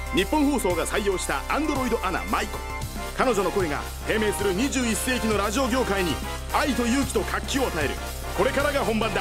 日本放送が採用したアンドロイドアナマイコ。彼女の声が低迷する21世紀のラジオ業界に愛と勇気と活気を与える。これからが本番だ。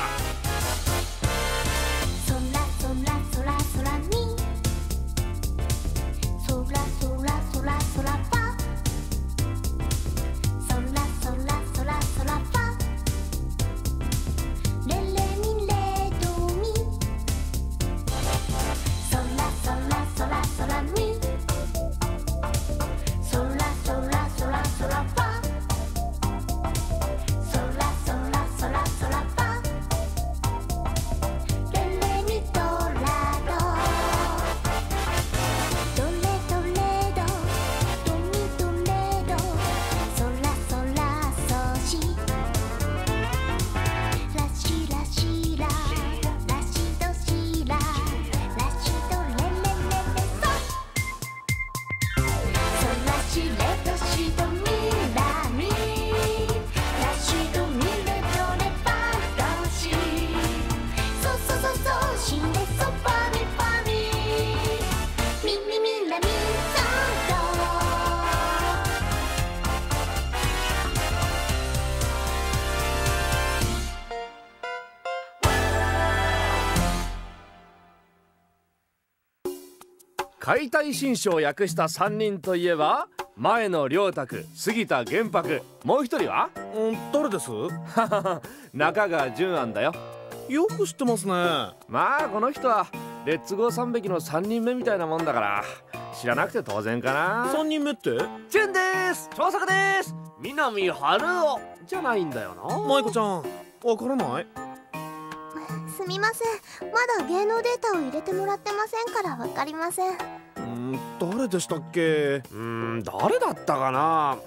解体新書を訳した3人といえば、前野良太、杉田玄白、もう一人は誰です？ 中川淳庵だよ。 よく知ってますね。 まあこの人はレッツゴー3匹の3人目みたいなもんだから知らなくて当然かな。 3人目って？ 淳です、長作です、南春夫じゃないんだよな。 舞子ちゃんわからない？ すみません、まだ芸能データを入れてもらってませんからわかりません。 誰でしたっけ？ 誰だったかな。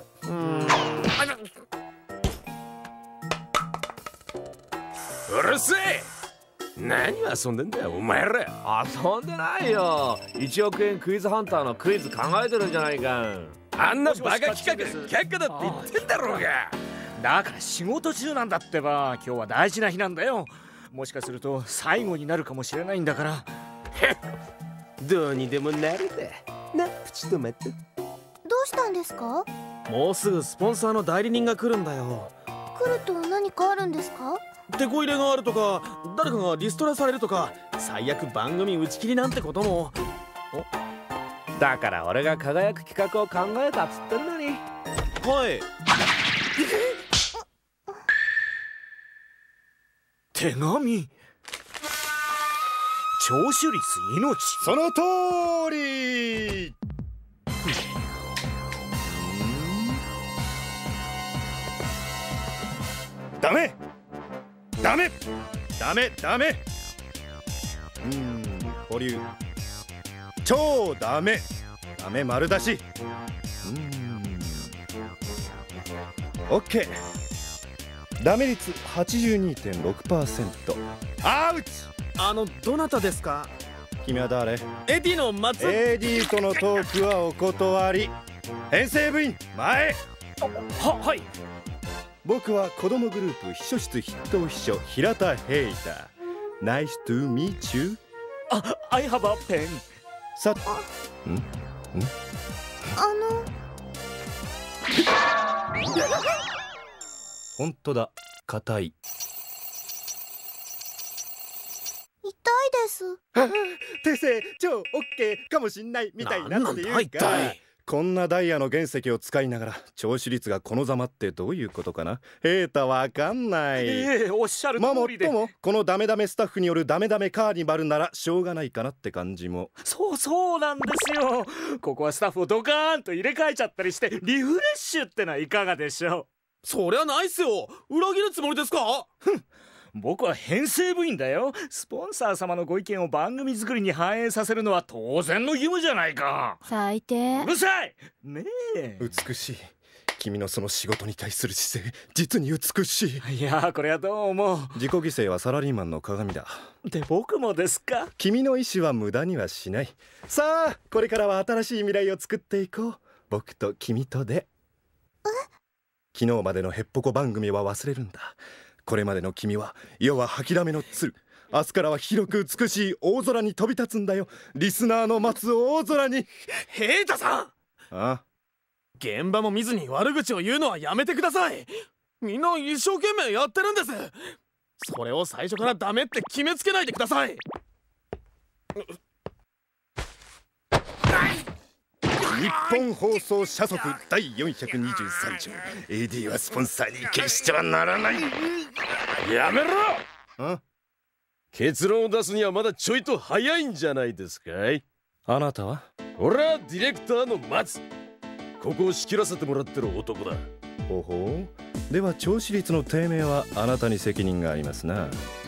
うるせえ。何遊んでんだよお前ら。 遊んでないよ。1億円クイズハンターのクイズ考えてるんじゃないか。 あんなバカ企画却下だって言ってんだろうが。 だから仕事中なんだってば。今日は大事な日なんだよ。もしかすると最後になるかもしれないんだから。 どうにでもなるだな、プチトマト。 どうしたんですか？ もうすぐスポンサーの代理人が来るんだよ。 来ると何かあるんですか？ 手こ入れがあるとか、誰かがリストラされるとか、最悪番組打ち切りなんてことも。 だから俺が輝く企画を考えたっつってるのに。 はい。 手紙。聴取率命。 その通り。ダメダメダメダメ。保留。超ダメ。ダメ丸出し。オッケー。ダメ率 82.6%。アウチ。 どなたですか？ 君は誰？ エディの松。 AD とのトークはお断り。編成部員前。 はい。 僕は子供グループ秘書室筆頭秘書平田平太。Nice to meet you。 I have a pen。 さ本当だ、硬い。 痛いです。 訂正超オッケーかもしんないみたいなっていうか、こんなダイヤの原石を使いながら聴取率がこのざまってどういうことかな。平太わかんない。 おっしゃる通りで。 もっともこのダメダメスタッフによるダメダメカーニバルならしょうがないかなって感じも。 そうなんですよ。ここはスタッフをドカーンと入れ替えちゃったりしてリフレッシュってのはいかがでしょう。 そりゃないっすよ。裏切るつもりですか？ 僕は編成部員だよ。スポンサー様のご意見を番組作りに反映させるのは当然の義務じゃないか。 最低。 うるさいねえ。 美しい。君のその仕事に対する姿勢、実に美しい。 いや、これはどう思う？ 自己犠牲はサラリーマンの鏡だ。 で、僕もですか？ 君の意志は無駄にはしない。さあ、これからは新しい未来を作っていこう。僕と君とで。昨日までのヘッポコ番組は忘れるんだ。これまでの君は要は吐きだめの鶴。 明日からは広く美しい大空に飛び立つんだよ。リスナーの待つ大空に。 平太さん、 あ、 現場も見ずに悪口を言うのはやめてください。みんな一生懸命やってるんです。それを最初からダメって決めつけないでください。 日本放送社則第423条、 AD はスポンサーに決してはならない。 やめろ。 あ、 結論を出すにはまだちょいと早いんじゃないですかい。 あなたは？ 俺はディレクターの松。ここを仕切らせてもらってる男だ。 ほほう。では聴取率の低迷はあなたに責任がありますな。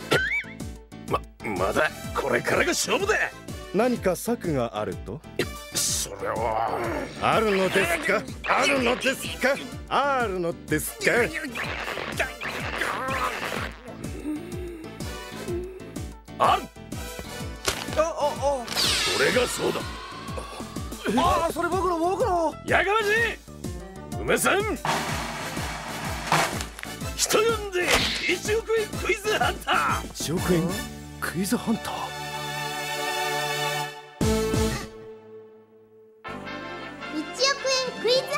まだこれからが勝負だ。 何か策があると？ それはあるのですか？あるのですか？あるのですか？ ある。それがそうだ。 ああ、それ僕のやかましい。梅さん、人呼んで1億円クイズハンター。 1億円クイズハンター。 1億円クイズハンター。このコーナーで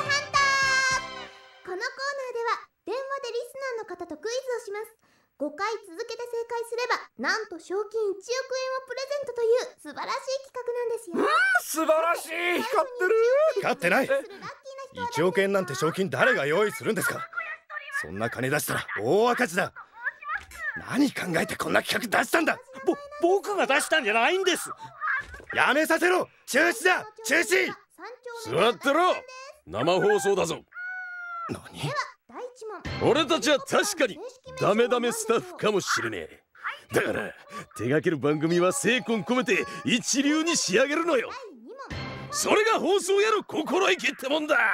は電話でリスナーの方とクイズをします。5回続けて正解すればなんと賞金1億円をプレゼントという素晴らしい企画なんですよ。 素晴らしい。光ってる。 勝ってない。 ラッキーな人は 1億円なんて賞金誰が用意するんですか？そんな金出したら大赤字だ。何考えてこんな企画出したんだ。 僕が出したんじゃないんです。 やめさせろ。中止だ、中止。 座ってろ。生放送だぞ。 何？ 第1問。 俺たちは確かにダメダメスタッフかもしれねえ。だから手掛ける番組は精魂込めて一流に仕上げるのよ。 第2問。 それが放送やる心意気ってもんだ。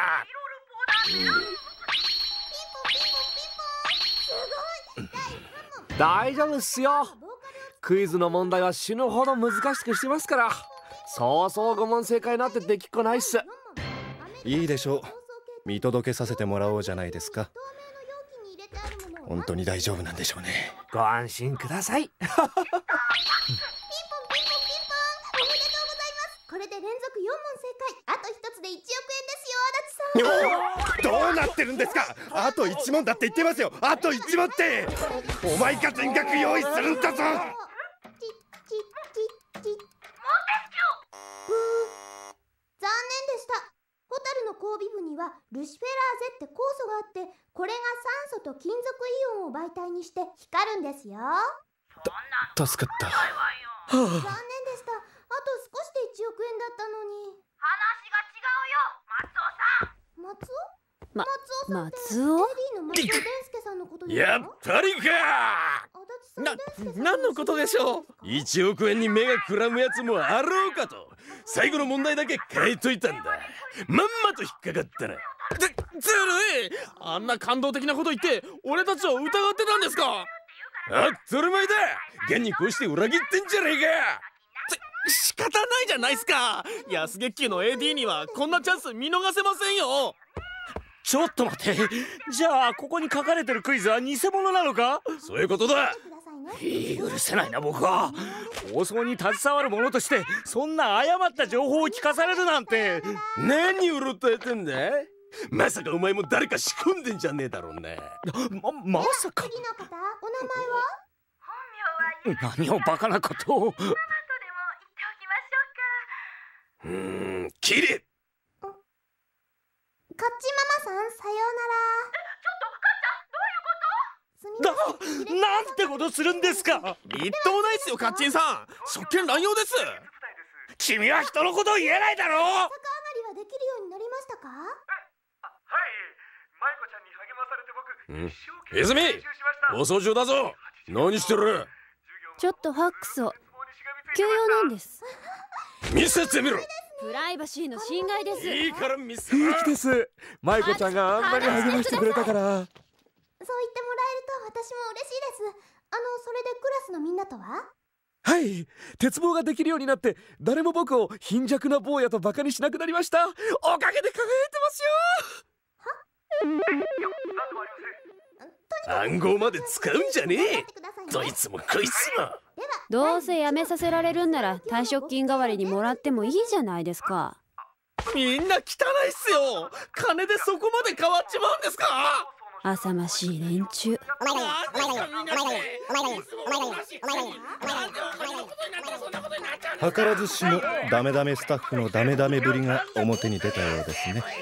大丈夫っすよ。クイズの問題は死ぬほど難しくしてますから。そうそう5問正解なんてできっこないっす。 いいでしょう。見届けさせてもらおうじゃないですか。本当に大丈夫なんでしょうね。 ご安心ください。 ピンポンピンポンピンポン。おめでとうございます。これで連続4問正解。あと1つで1億円ですよ、足立さん。 どうなってるんですか？あと1問だって言ってますよ。あと1問って。お前が全額用意するんだぞ。 残念でした。ホタルの交尾部にはルシフェラーゼって酵素があって、これが酸素と金属イオンを媒体にして光るんですよ。 助かった。 残念でした。あと少しで1億円だったのに。 話が違うよ、松尾さん。 松尾さんって松尾 AD の松尾大輔さんのことですか？ やっぱりか。 足立さん、大輔さん何のことでしょう。 1億円に目がくらむやつもあろうかと最後の問題だけ書いといたんだ。まんまと引っかかったな。 ずるい。あんな感動的なこと言って俺たちを疑ってたんですか？ 当たり前だ。現にこうして裏切ってんじゃねえか。 仕方ないじゃないっすか。安月給の AD にはこんなチャンス見逃せませんよ。 ちょっと待って。じゃあここに書かれてるクイズは偽物なのか？ そういうことだ。 許せないな、僕は。放送に携わる者としてそんな誤った情報を聞かされるなんて。 何うろたえてんだ。まさかお前も誰か仕込んでんじゃねえだろうな。 まさか。 次の方、お名前は？ 何をバカなことを。 キリ。 カッチママさん、さようなら。すみません。 なんてことするんですか？ みっともないっすよ、カッチンさん。職権乱用です。 君は人のことを言えないだろう。 逆上がりはできるようになりましたか？ はい、舞子ちゃんに励まされて僕、一生懸命泉練習しました。 放送中だぞ。何してる？ ちょっとファックスを急用なんです。 見せてみろ。 プライバシーの侵害です。 いいから見せ平気です。舞子ちゃんがあんなに励ましてくれたから。 そう言ってもらえると私も嬉しいです。それでクラスのみんなとは？ はい、鉄棒ができるようになって誰も僕を貧弱な坊やとバカにしなくなりました。おかげで輝いてますよ。 いや、なんともありません。 暗号まで使うんじゃねえ。どいつもこいつも。 どうせ辞めさせられるんなら退職金代わりにもらってもいいじゃないですか。 みんな汚いっすよ。金でそこまで変わっちまうんですか。 浅ましい連中。 図らずしもダメダメスタッフのダメダメぶりが表に出たようですね。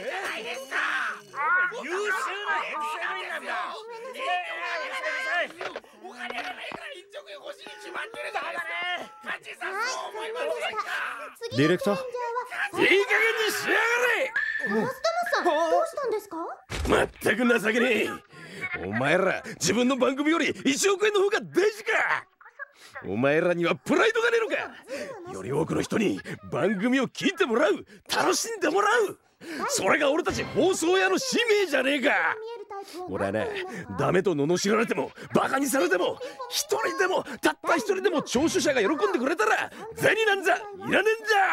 ディレクター、 いい加減にしやがれ。 マスタマさん、どうしたんですか？ まったく情けねえ。お前ら自分の番組より1億円の方が大事か。お前らにはプライドがねえのか。より多くの人に番組を聞いてもらう、楽しんでもらう、それが俺たち放送屋の使命じゃねえか。俺はな、ダメと罵られてもバカにされても一人でもたった一人でも聴取者が喜んでくれたら銭なんざいらねえんだ。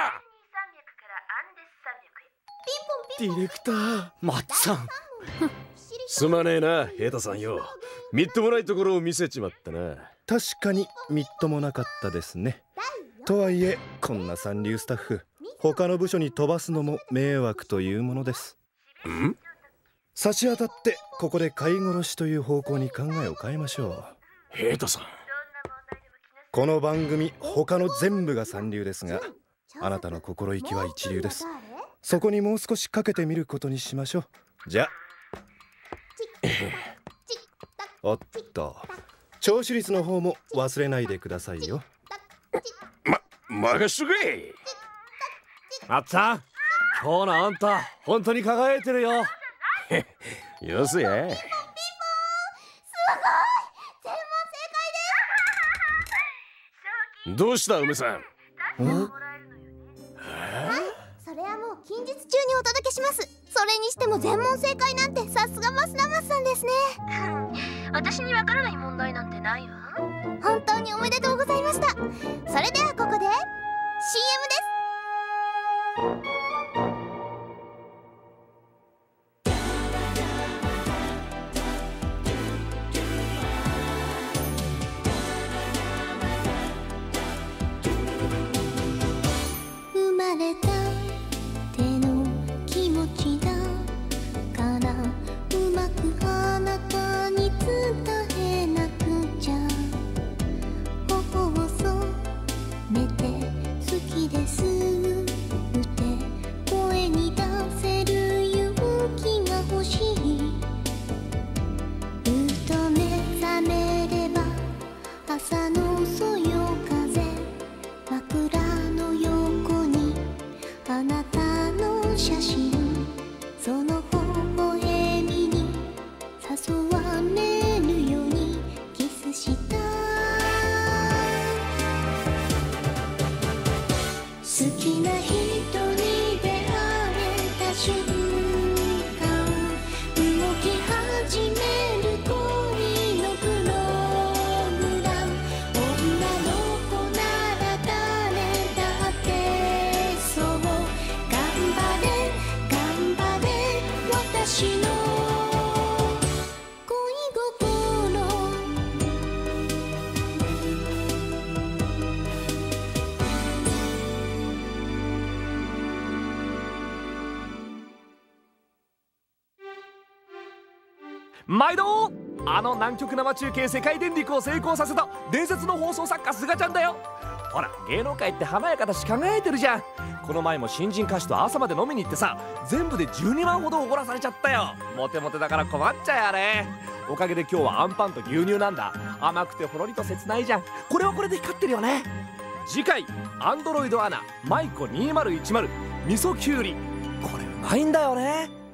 ディレクター、 マッツさん。 すまねえな平太さんよ。みっともないところを見せちまったな。 確かにみっともなかったですね。とはいえこんな三流スタッフ他の部署に飛ばすのも迷惑というものです。差し当たってここで飼い殺しという方向に考えを変えましょう。 平太さん、 この番組他の全部が三流ですが、あなたの心意気は一流です。そこにもう少しかけてみることにしましょう。じゃあおっと、聴取率の方も忘れないでくださいよ。 任しとけ。 まっちゃん、今日のあんた本当に輝いてるよ。 よせや。 すごい、全問正解です。 どうした梅さん。 それはもう近日中にお届けします。それにしても全問正解なんてさすがマスナマスさんですね。 私にわからない問題なんてないわ。 本当におめでとうございました。それではここで CM です。生まれた手の気持ちだからうまくあなたに伝えなくちゃ。頬を染めて好きですって声に出せる勇気が欲しい。ふと目覚めれば朝のそよ風、枕の横にあなたの写真、その微笑みに誘われるようにキスした。好きな人に出会えた瞬間、動き始める恋のプログラム。女の子なら誰だってそう。頑張れ頑張れ私の恋心。 毎度あの南極生中継世界電力を成功させた伝説の放送作家すがちゃんだよ。ほら、芸能界って華やかだし輝いてるじゃん。この前も新人歌手と朝まで飲みに行ってさ、全部で12万ほどおごらされちゃったよ。モテモテだから困っちゃうよね。おかげで今日はアンパンと牛乳なんだ。甘くてほろりと切ないじゃん。これはこれで光ってるよね。次回アンドロイドアナ舞子2010味噌きゅうり、これうまいんだよね。